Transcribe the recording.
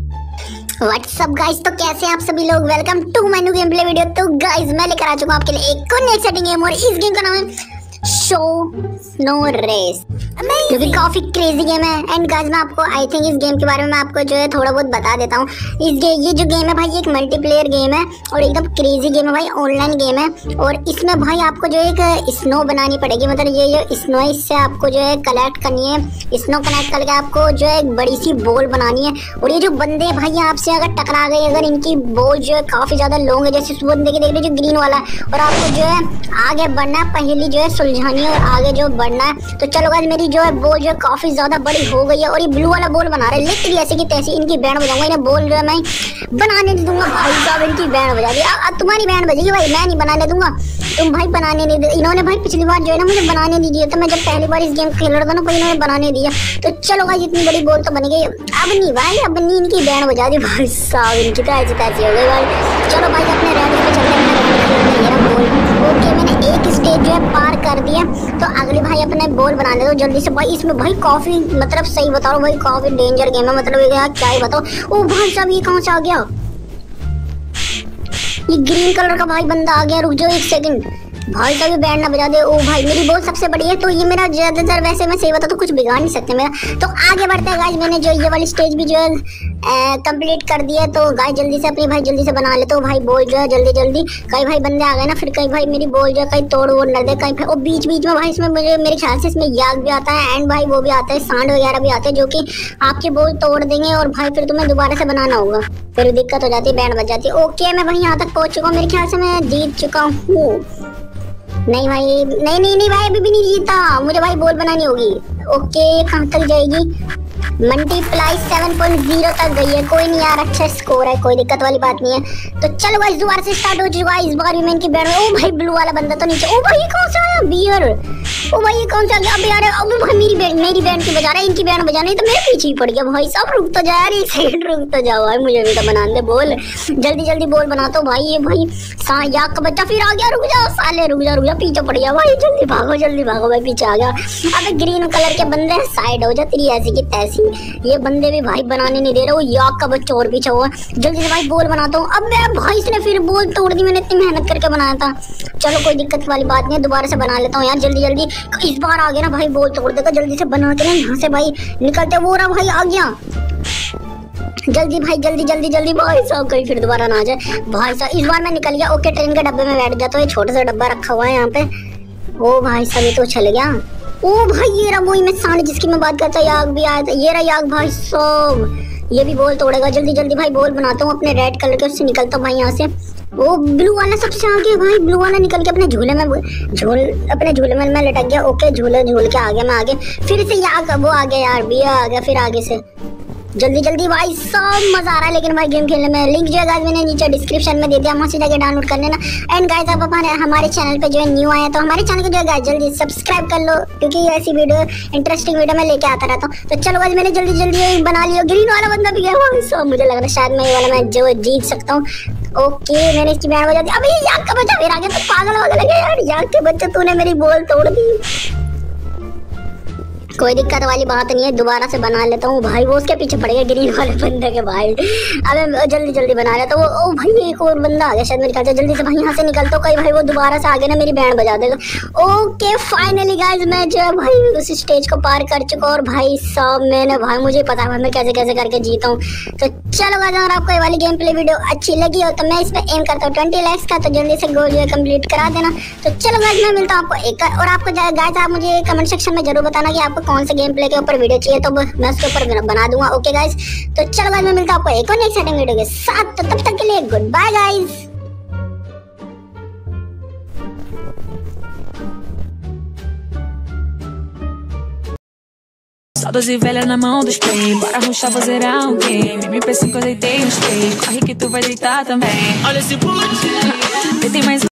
WhatsApp guys, तो कैसे हैं आप सभी लोग। Welcome to my new game play video. तो गाइस मैं लेकर आ चुका हूं आपके लिए एक और नई एक्साइटिंग गेम और इस गेम का नाम है शो स्नो रेस, जो कि काफी क्रेजी गेम है। एंड गाइस मैं आपको आई थिंक इस गेम के बारे में मैं आपको जो है थोड़ा बहुत बता देता हूँ। ये जो गेम है भाई, ये एक मल्टीप्लेयर गेम है और एकदम क्रेजी गेम है भाई, ऑनलाइन गेम है। और इसमें भाई आपको जो एक स्नो बनानी पड़ेगी, मतलब ये जो स्नो है इससे आपको जो है कलेक्ट करनी है। स्नो कलेक्ट करके आपको जो है एक बड़ी सी बॉल बनानी है। और ये जो बंदे भाई आपसे अगर टकरा गए, अगर इनकी बॉल जो है काफी ज्यादा लॉन्ग है, जैसे उस बंदे की देख लीजिए जो ग्रीन वाला है, और आपको जो है आगे बढ़ना है, पहली जो है सुलझानी है और आगे जो बढ़ना है। तो चलो गाइस मेरी जो है बॉल जो है काफी ज्यादा बड़ी हो गई है और ये ब्लू वाला बॉल बना रहे हैं, लेकिन ऐसे की तैसी इनकी बैंड बजाऊंगा। इन्हें बॉल जो है मैं बनाने नहीं दूंगा भाई साहब, इनकी बैंड बजा दी। अब तुम्हारी बैंड बजेगी भाई, मैं नहीं बनाने दूंगा, तुम भाई बनाने नहीं दे। इन्होंने भाई पिछली बार जो है ना मुझे बनाने नहीं दिया था, मैं जब पहली बार इस गेम खेल रहा था ना भाई, इन्होंने बनाने दिया। तो चलो भाई इतनी बड़ी बॉल तो बन गई, अब नहीं भाई, अब नहीं इनकी बैंड बजा दी भाई साहब, इनकी तो ऐसी तैसी हो गई भाई। चलो भाई अपने रेड पे चलते हैं। ओके मैंने एक स्टेज जो है पार कर दिया, तो अगली भाई अपने बॉल बनाने दो जल्दी से भाई। इसमें भाई काफी मतलब सही बता रहा हूँ भाई, काफी डेंजर गेम है, मतलब ये क्या ही बताओ। ओ भाई साहब ये कहाँ से आ गया, ये ग्रीन कलर का भाई बंदा आ गया। रुक जाओ एक सेकंड भाई, कभी बैंड ना बजा दे। ओ भाई मेरी बॉल सबसे बड़ी है, तो ये मेरा ज्यादातर वैसे मैं सही बता तो कुछ बिगाड़ नहीं सकते मेरा। तो आगे बढ़ते हैं गाइस, मैंने जो ये वाली स्टेज भी जो है कंप्लीट कर दी है। तो गाइस जल्दी से अपनी भाई जल्दी से बना लेते हो भाई बॉल जो है जल्दी जल्दी। कई भाई बंदे आ गए ना, फिर कई भाई मेरी बॉल जो है कहीं तोड़ वोड़ न दे, कहीं और बीच बीच में भाई इसमें मुझे मेरे ख्याल से इसमें याग भी आता है एंड भाई वो भी आता है, सांड वगैरह भी आते हैं जो कि आपकी बॉल तोड़ देंगे और भाई फिर तुम्हें दोबारा से बनाना होगा, फिर दिक्कत हो जाती है, बैंड बज जाती है। ओके मैं भाई यहाँ तक पहुंच चुका हूँ, मेरे ख्याल से मैं जीत चुका हूँ। नहीं भाई नहीं भाई अभी भी नहीं जीता, मुझे भाई बॉल बनानी होगी। ओके कहाँ तक जाएगी, मल्टीप्लाई 7.0 तक गई है। कोई नहीं यार, अच्छा स्कोर है, कोई दिक्कत वाली बात नहीं है। तो चलो गाइस दोबारा से स्टार्ट हो चुका है, इस बार भी मैं इनकी बैंड में। ओ भाई ब्लू वाला बंदा तो नीचे, ओ भाई कौन सा आया बियर, ओ भाई ये कौन सा आ गया। अब यार अब भाई मेरी बैंड की बजा रहा है, इनकी बैंड बजाना है तो मेरे पीछे ही पड़ गया भाई साहब। रुक तो जा यार, एक सेकंड रुक तो जाओ भाई, मुझे भी तो बना दे बॉल, जल्दी जल्दी बॉल बनाता हूँ भाई। ये भाई याक का बच्चा फिर आ गया, रुक जाओ साले, रुक जा पीछे पड़ गया भाई, जल्दी भागो भाई, पीछे आ गया। अब ग्रीन कलर के बंदे साइड हो जा, तेरी ऐसी की तैसी। ये बंदे भी भाई बनाने नहीं दे रहे, वो याक का बच्चा और पीछे हुआ। जल्दी से भाई बॉल बनाता हूँ। अब मैं भाई इसने फिर बॉल तोड़ दी, मैंने इतनी मेहनत करके बनाया था। चलो कोई दिक्कत वाली बात नहीं, दोबारा से बना लेता हूँ यार जल्दी जल्दी। इस बार आ गया ना भाई, बॉल तोड़ देगा, जल्दी से बना के ना यहाँ से भाई निकलते। वो रहा भाई आ गया, जल्दी भाई जल्दी भाई साहब, कहीं फिर दोबारा ना आ जाए भाई साहब। इस बार मैं निकल गया। ओके ट्रेन के डब्बे में बैठ जाता हूँ, ये छोटा सा डब्बा रखा हुआ है यहाँ पे। ओ भाई साहब ये तो चल गया। ओ भाई ये रहा वही मैं सांड जिसकी मैं बात करता, याग भी आया था, ये रहा याग भाई साहब, ये भी बॉल तोड़ेगा। जल्दी जल्दी भाई बॉल बनाता हूँ अपने रेड कलर के, उससे निकलता हूँ भाई यहाँ से। वो ब्लू वाला सबसे आगे भाई, ब्लू वाला निकल के अपने झूले में मैं लटक गया। ओके झूल के आ गया मैं आगे, फिर से याग वो आ गया यार, भी आ गया फिर आगे से। जल्दी भाई सब मजा आ रहा है लेकिन भाई गेम खेलने में। लिंक जो है गाइस मैंने नीचे डिस्क्रिप्शन में दे दिया, वहां से जाके डाउनलोड कर लेना। एंड गाइस आप हमारे चैनल पे जो है न्यू आए तो हमारे चैनल को जो है गाइस जल्दी सब्सक्राइब कर लो, क्योंकि ऐसी वीडियो इंटरेस्टिंग वीडियो मैं लेके आता रहता हूँ। तो चलो गाइस मैंने जल्दी बना लिया। ग्रीन वाला बंदा भी गया, सब मुझे लग रहा है शायद मैं ये वाला मैच जो जीत सकता हूँ। ओके मैंने इसकी बैंड बजा दी। अबे याक का बच्चा फिर आ गया, तो पागल हो गया यार, याक के बच्चे तूने मेरी बॉल तोड़ दी। कोई दिक्कत वाली बात नहीं है, दोबारा से बना लेता हूँ भाई। वो उसके पीछे पड़ गया ग्रीन वाले बंदे के भाई। अबे जल्दी बना लेता हूँ। ओ भाई एक और बंदा आ गया शायद मेरे ख्याल से, जल्दी से भाई यहाँ से निकलता हूँ, कहीं भाई वो दोबारा से आ गया ना मेरी बैंड बजा देगा। ओके फाइनली गाइस मैं जो है भाई उस स्टेज को पार कर चुका और भाई साहब मैंने भाई मुझे पता है मैं कैसे करके जीता हूँ। तो चलो गाइस अगर आपको ये वाली गेम प्ले वीडियो अच्छी लगी हो तो मैं इसमें एम करता हूँ 20 लाइक्स का, तो जल्दी से गोल जो है कंप्लीट करा देना। तो चलो गाइस मैं मिलता हूँ आपको एक और आपको गाइस आप मुझे कमेंट सेक्शन में जरूर बताना कि आपको कौन से गेम प्ले के ऊपर वीडियो चाहिए, तो मैं उसके ऊपर बना दूंगा। ओके गाइस तो चलो गाइस मैं मिलता हूं आपको एक और एक्साइटिंग वीडियो के साथ, तो तब तक के लिए good bye guys. Saldos e velha na mão dos play. Bora rushar, vou zerar um game. MP5 eu deitei uns play. Corre que tu vai deitar também. Olha esse boot. Tem mais